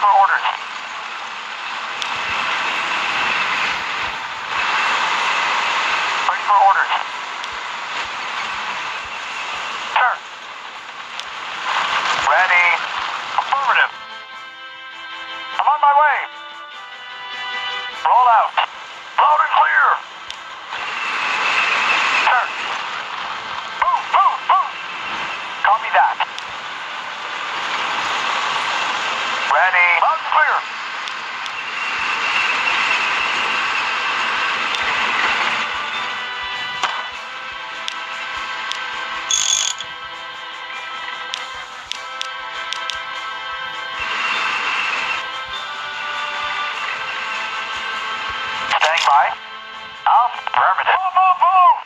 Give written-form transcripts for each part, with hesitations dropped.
for orders. Waiting for orders. Sir. Ready. Affirmative. I'm on my way. Roll out. Loud and clear. Sir. Move, move, move. Copy that. Ready. Loud and clear. Standing by. Affirmative. Move, move, move.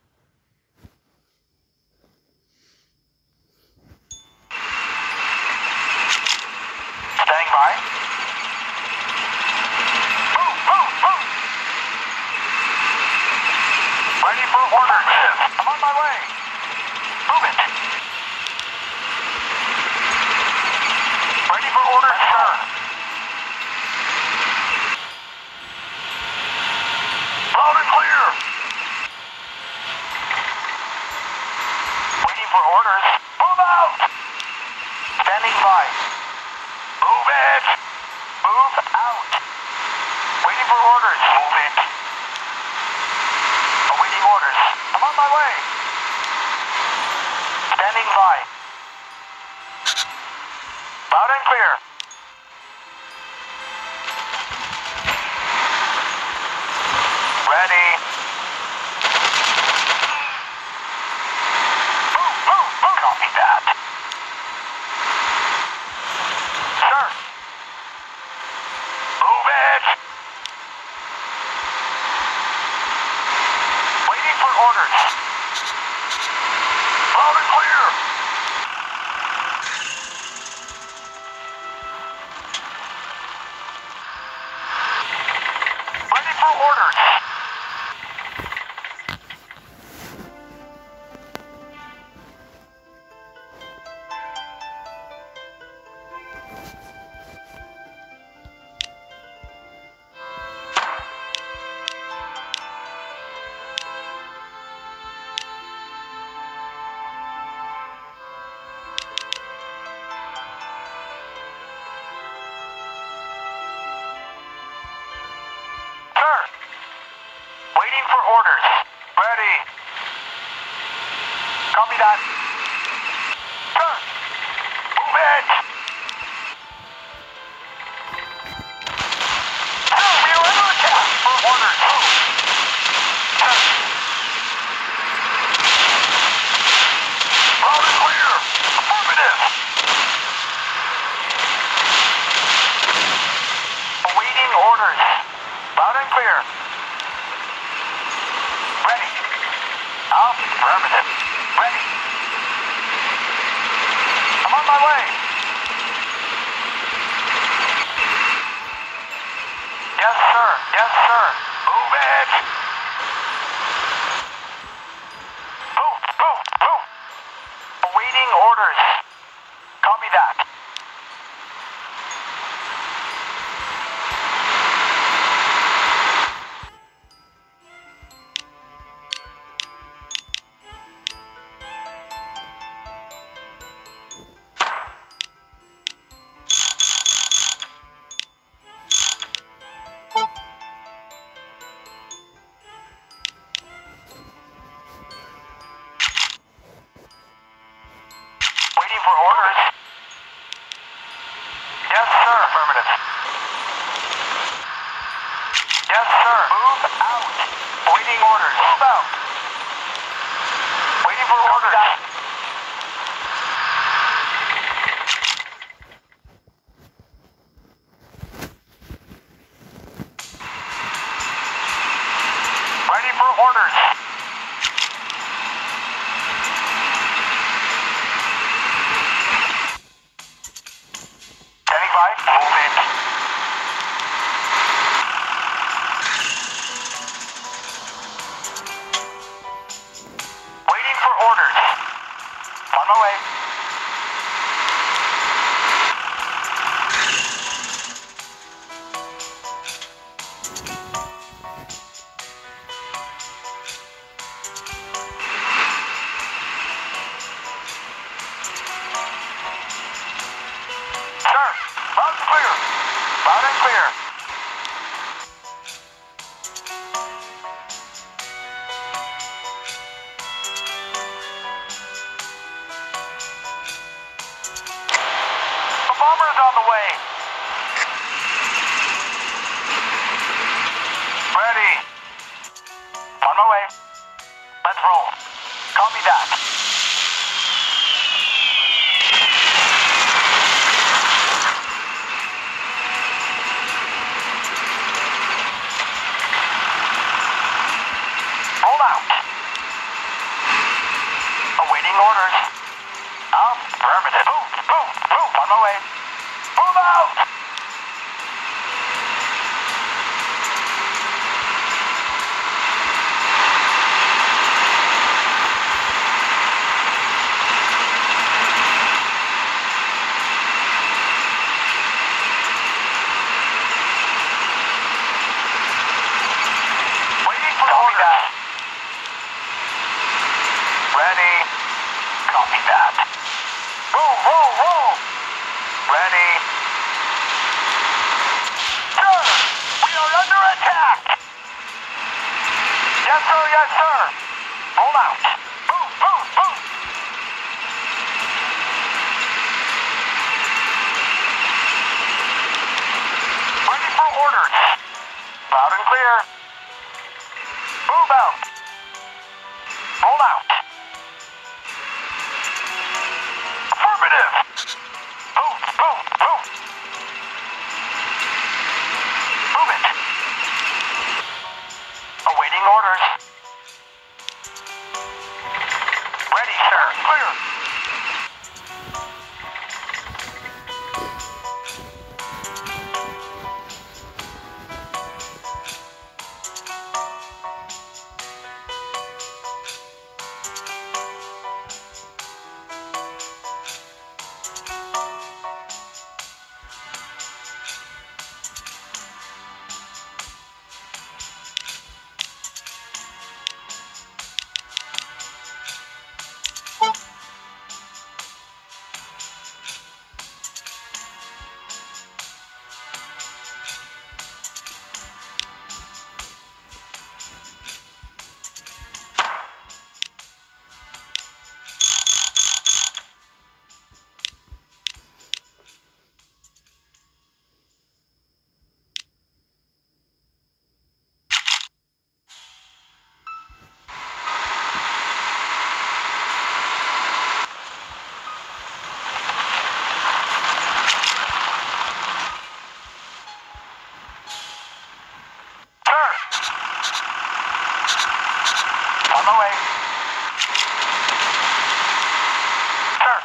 Standing by. Move, move, move. Ready for orders. I'm on my way. Move it. Ready for orders, sir. Loud and clear. Waiting for orders. Move out. Standing by. Move it. Move out. Waiting for orders. Move it. Awaiting orders. I'm on my way. Standing by. Loud and clear. Ready. Move, move, move. Copy that. Sir. Move it. Waiting for orders. Loud and clear. Ready for orders. Sir. Waiting for orders. Ready. Copy that. Sir. Move it. Sir, we are under attack. For orders. Move. Sir. Loud and clear. Affirmative. Awaiting orders. Loud and clear. Ready. Affirmative. Ready. I'm on my way. Yes, sir. Yes, sir. Move it. Move, move, move. Awaiting orders. Copy that. Waiting for orders. Yes, sir. Affirmative. Yes, sir. Move out. Waiting orders. Move out. Waiting for orders. Ready for orders. Standing by. Move it. Waiting for orders. On my way. Loud and clear. The bomber's on the way. Ready. On my way. Let's roll. Copy that. Roll out. Awaiting orders. Affirmative. Move. On my way. Move out. Waiting for orders. Ready. Copy that. Roll. Ready. Sir, we are under attack. Yes, sir. Roll out. Move. Ready for orders. Loud and clear. Move out. Roll out. Affirmative. Move. Move it. Awaiting orders. Ready, sir. Clear. On my way. Sir.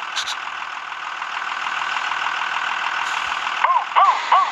Move.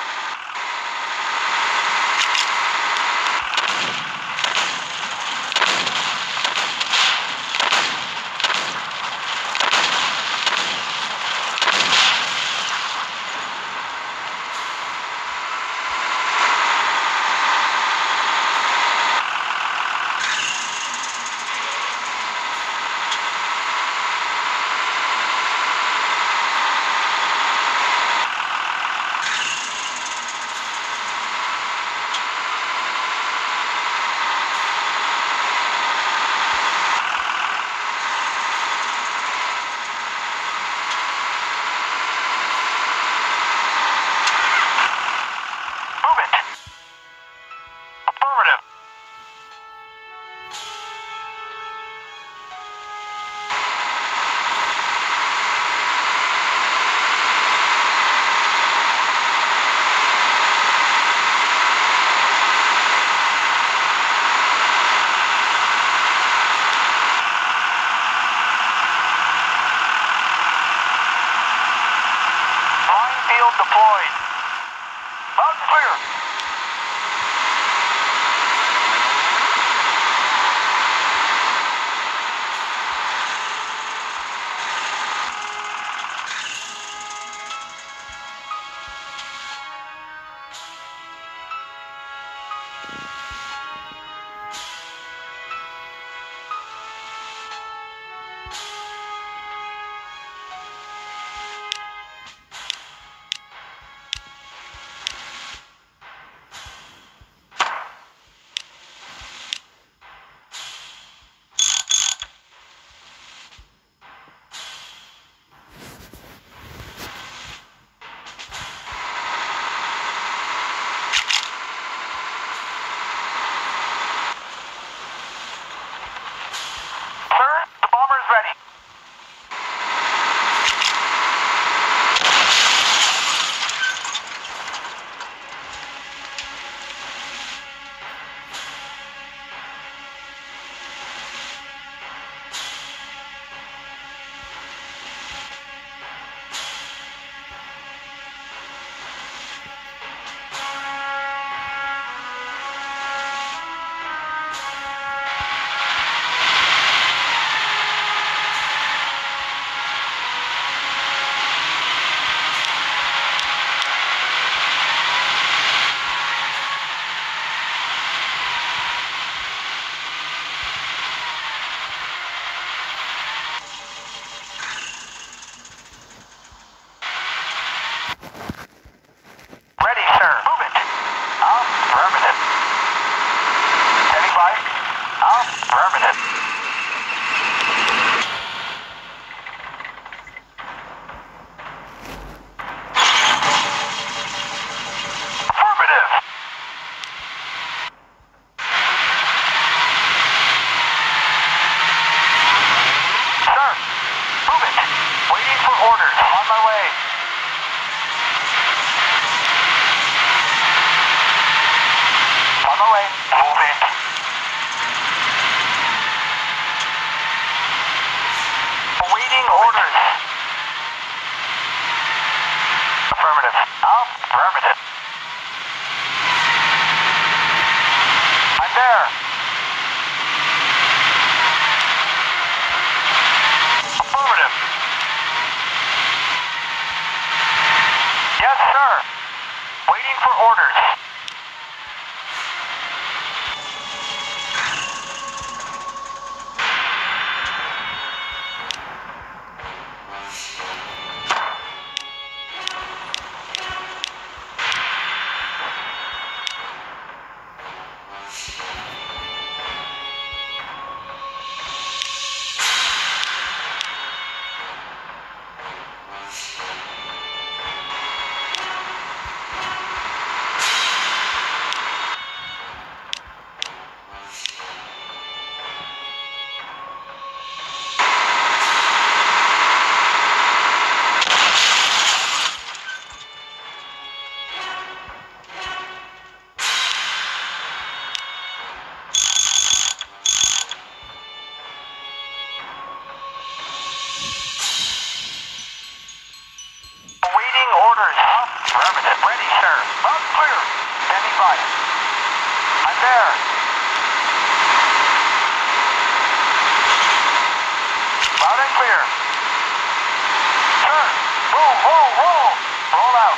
Deployed. Loud and clear. Roll, roll, roll. Roll out.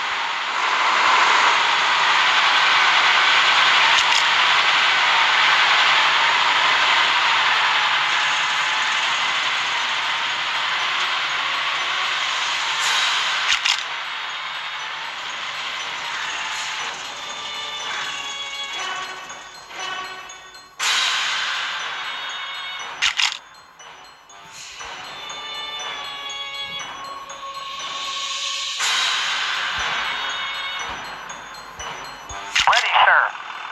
Ready, sir.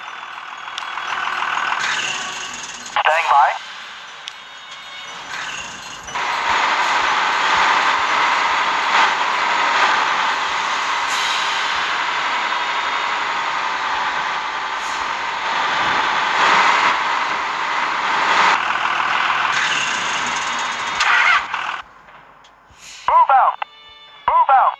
Staying by. Move out. Move out.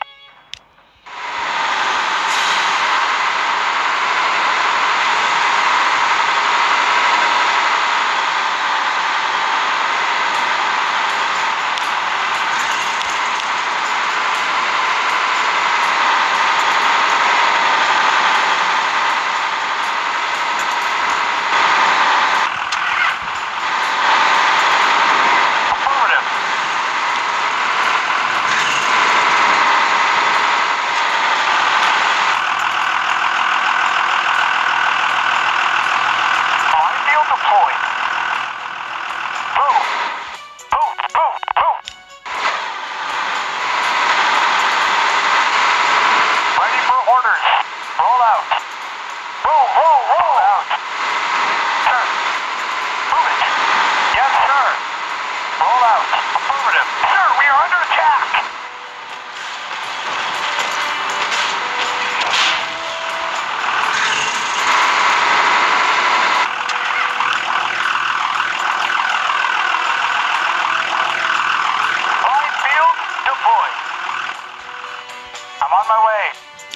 Affirmative. Mine field deployed. Move. Move, move, move. Ready for orders. Roll out. Roll, roll, roll out. Sir. Move it. Yes, sir. Roll out. Affirmative. Sir, we are under attack. Mine field deployed. I'm on my way.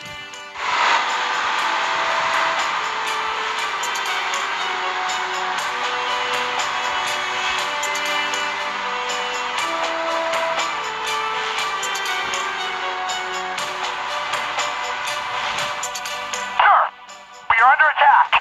Sir, we are under attack.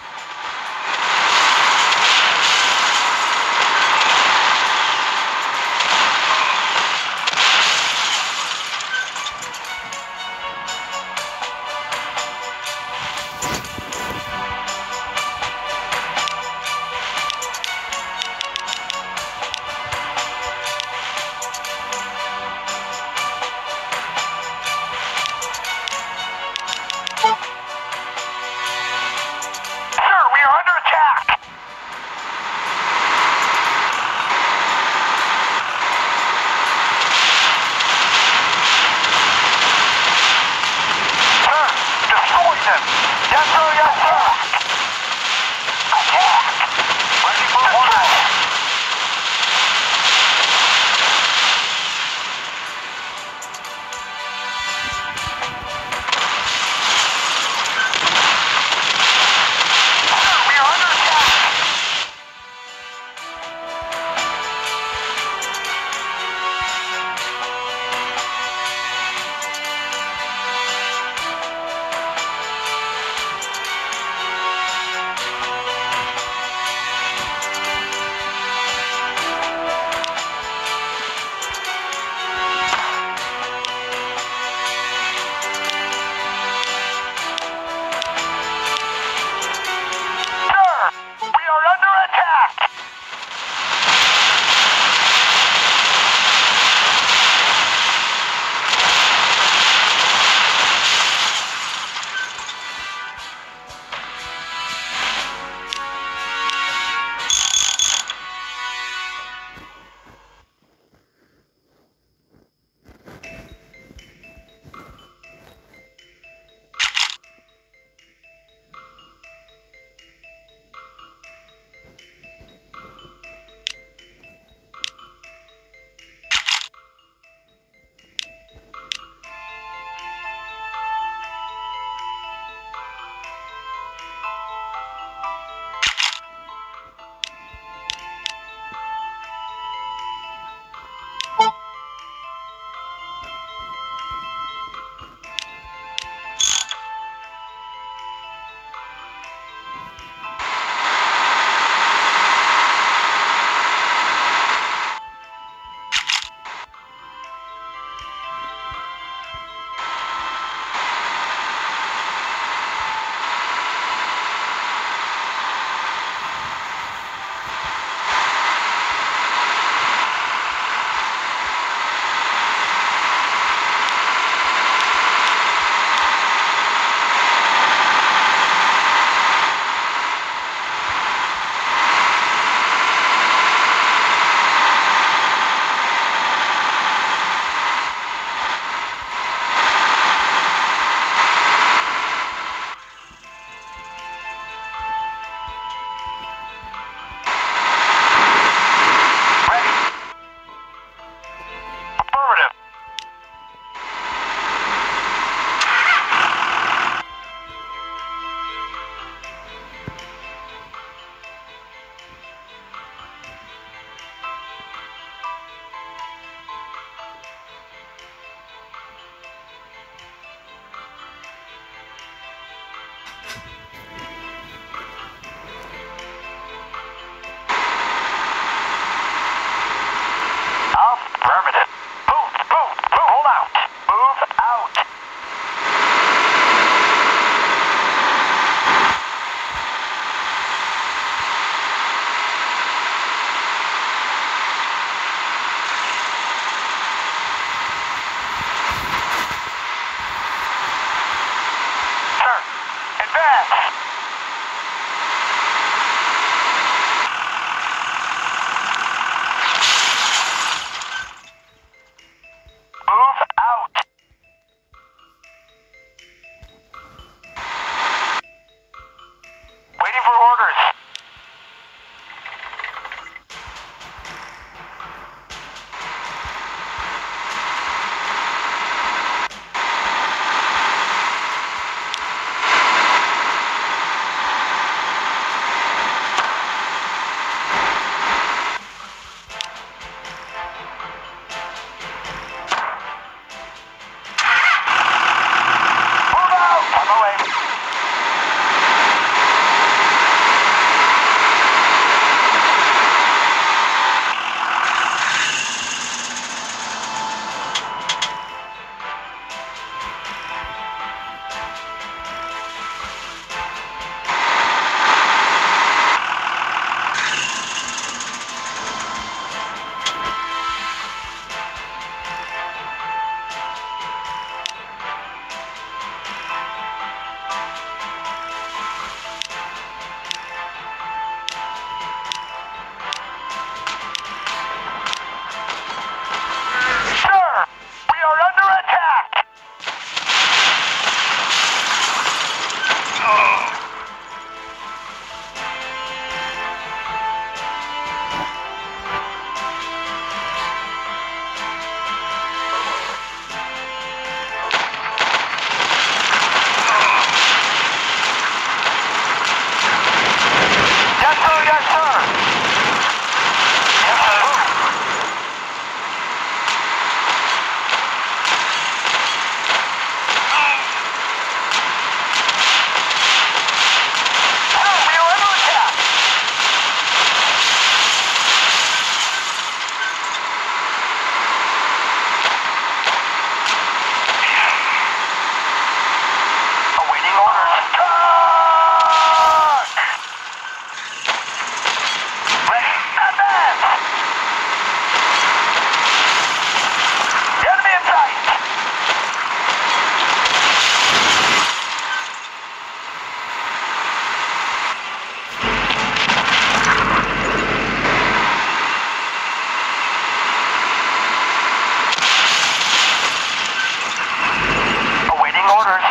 Sir, we are under attack. Sir, destroy them. Yes, sir, yes, sir. Attack. Ready for orders. Sir, we are under attack. Affirmative. Move, hold out. Move out. Sir, advance. Move out. Waiting for orders. Move out. On the way. Sir, we are under attack. Yes, sir, yes, sir. Yes, sir. Sir, we are under attack. Awaiting orders. Attack! Ready, advance! The enemy in sight! Awaiting orders.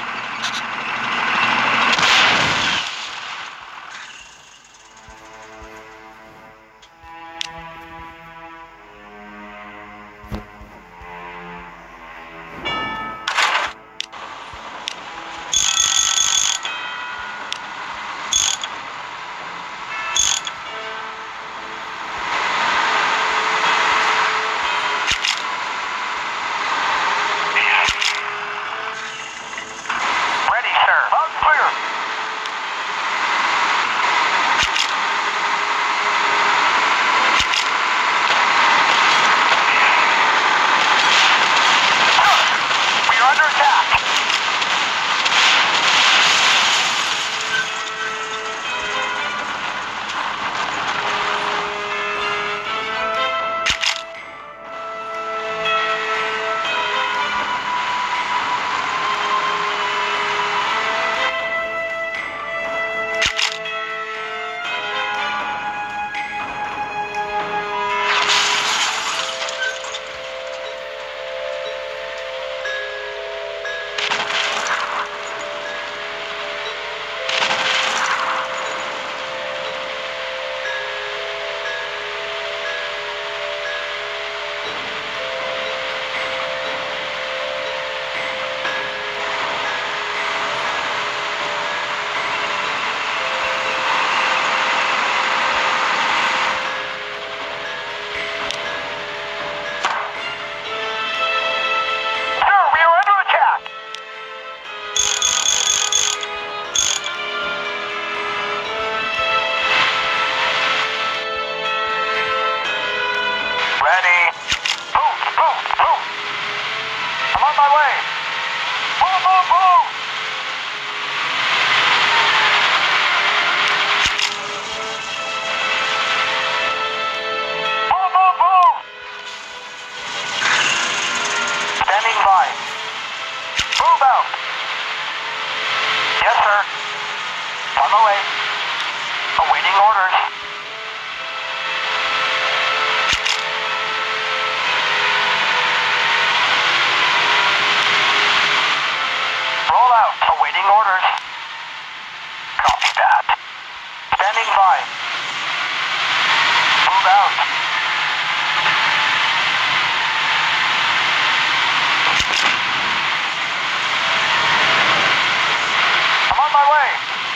Ready, sir. Loud and clear. Sir, we are under attack. on my way. Move, move, move! Move, move, move! Standing by. Move out. Yes, sir. On my way. Awaiting orders. Roll out. Awaiting orders. Copy that. Standing by. Move out. I'm on my way.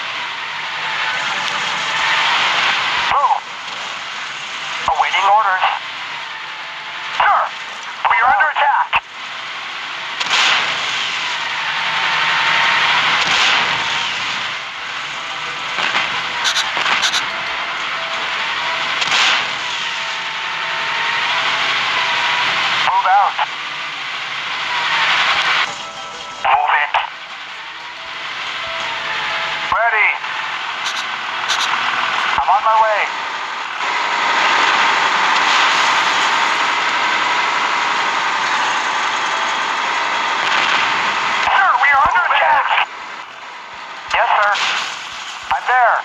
Move. Awaiting orders. Sir, we are under attack. Move out. Move it. Ready. I'm on my way. Sir, we are under attack. Yes, sir. I'm there.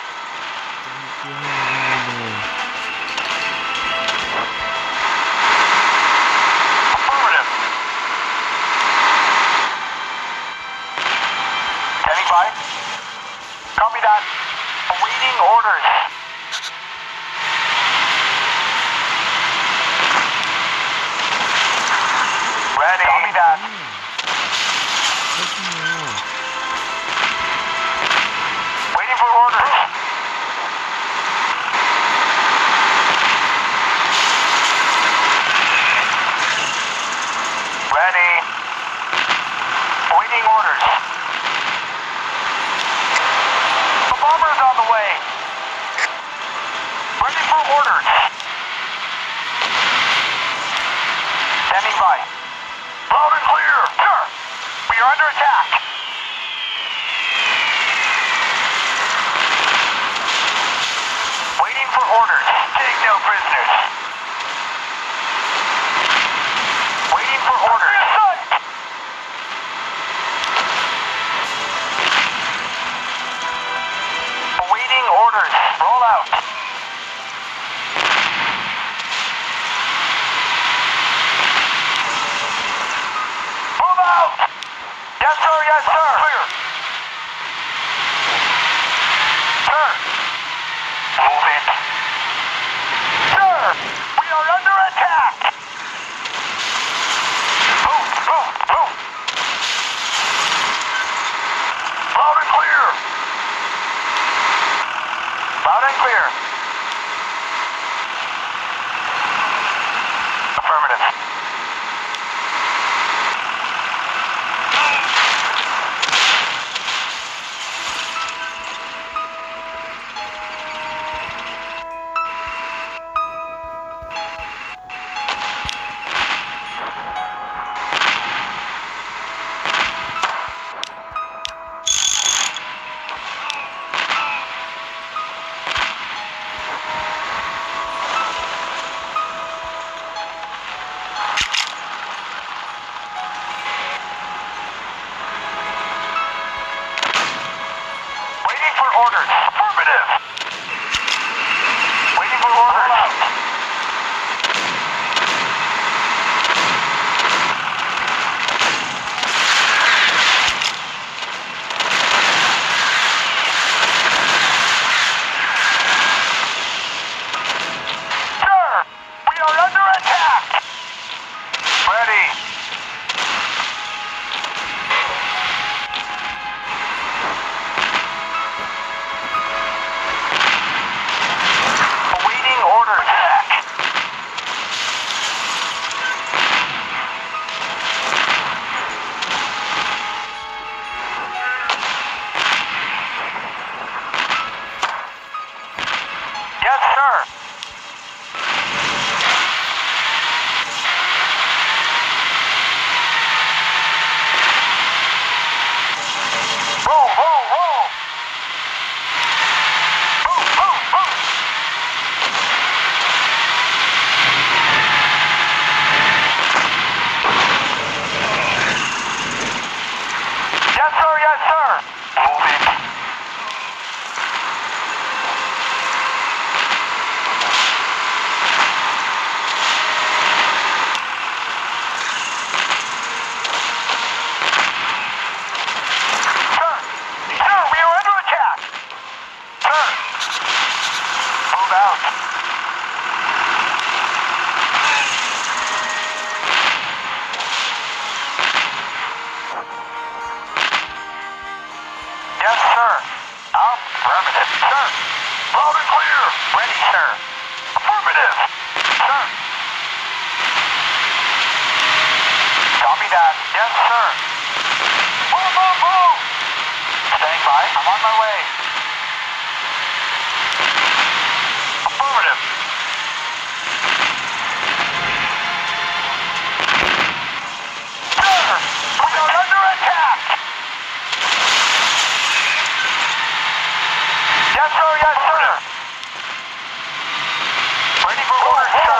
Affirmative. Standing by. Copy that. Awaiting orders. Ready. Copy that. Waiting for orders. Ready. Waiting orders. The bomber's on the way. Ready for orders. Standing by. Loud and clear. Sir, we are under attack. Waiting for orders. Take no prisoners. Waiting for orders. Awaiting orders. Roll out. Move out! Yes, sir, yes, sir. Clear. Sir. Move it. Sir, we are under attack. Move, move, move. Loud and clear. Loud and clear. Affirmative. on my way. Affirmative. Sir, we are under attack. Yes, sir, yes, sir. Ready for orders, sir.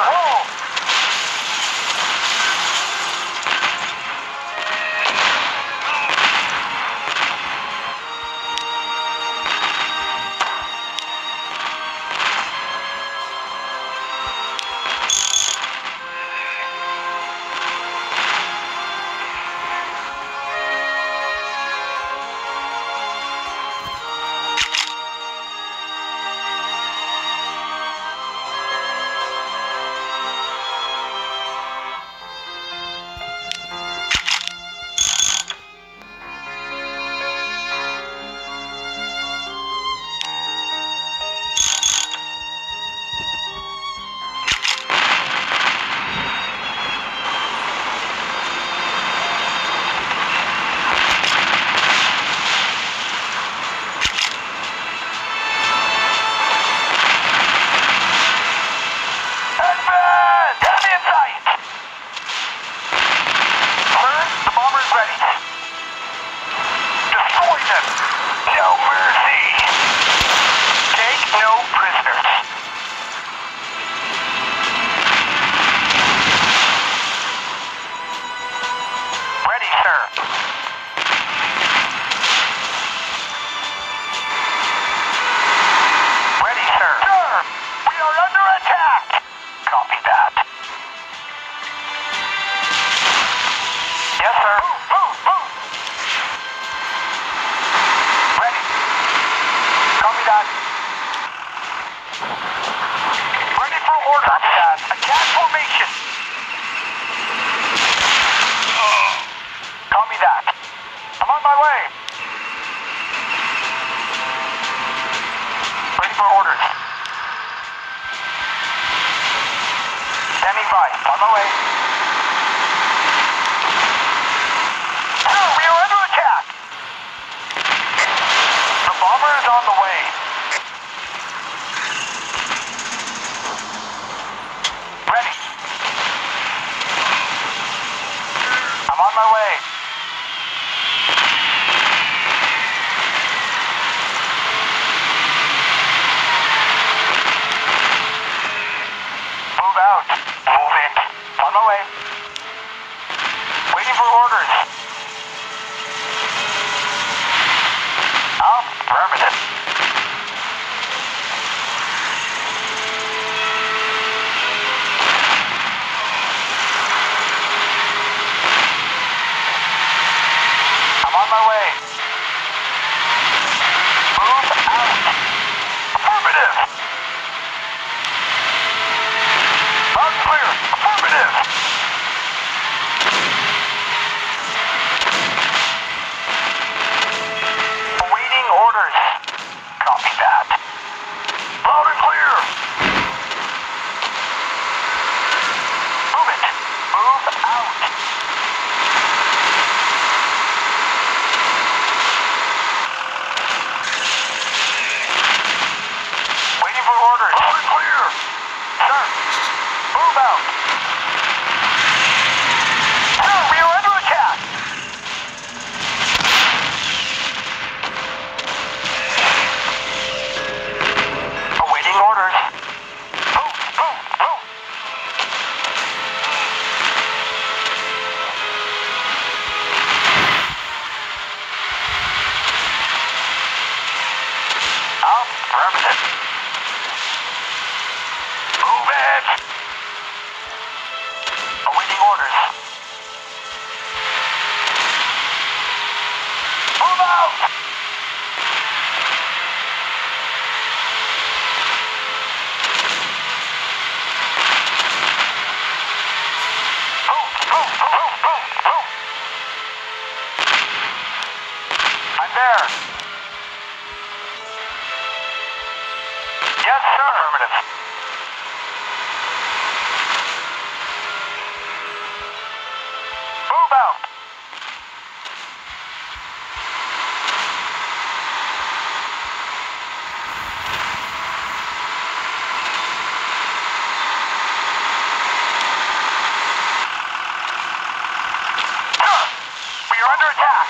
are under attack.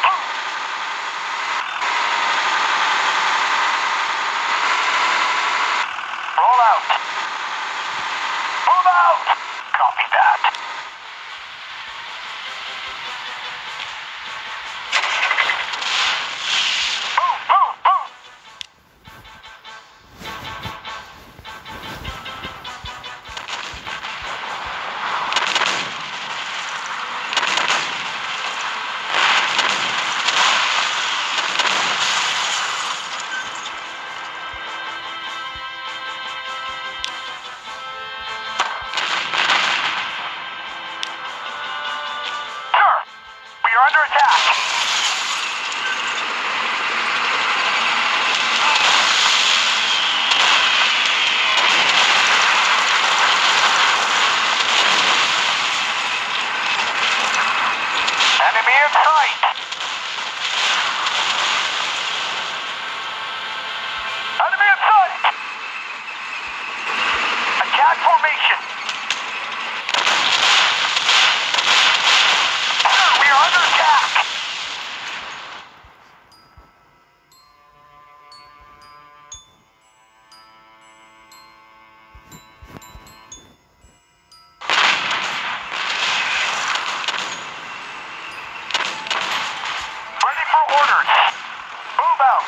Roll out. Move out. Copy that. Move, move, move. We are under attack. Enemy in sight. Enemy in sight. Attack formation. Sir, we are under attack. Ready for orders. Move out.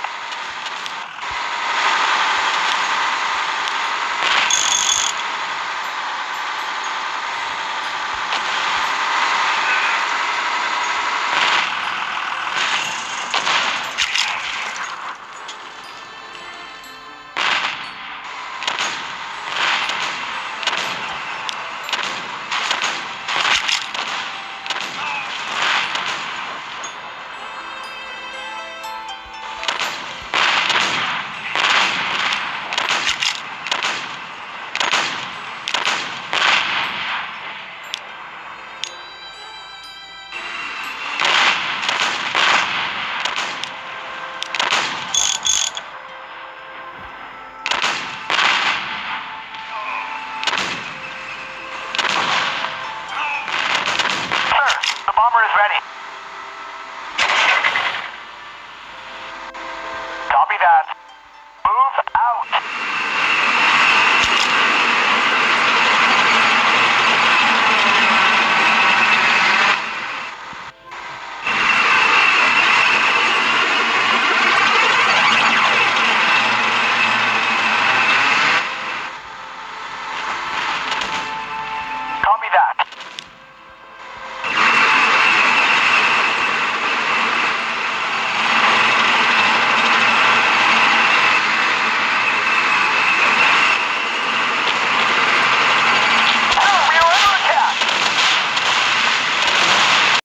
The bomber is ready. Copy that.